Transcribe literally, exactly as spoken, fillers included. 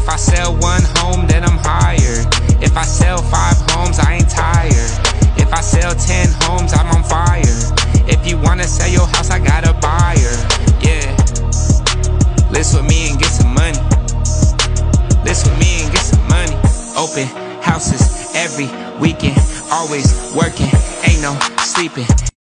I sell one home, then I'm hired. If I sell five homes, I ain't tired. If I sell ten homes, I'm on fire. If you wanna sell your house, I got a buyer. Yeah. List with me and get some money. List with me and get some money. Open houses every weekend. Always working, ain't no sleeping.